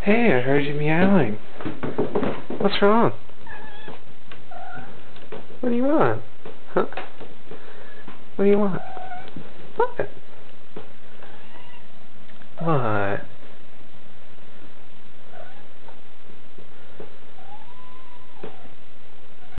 Hey, I heard you meowing. What's wrong? What do you want? Huh? What do you want? What? What?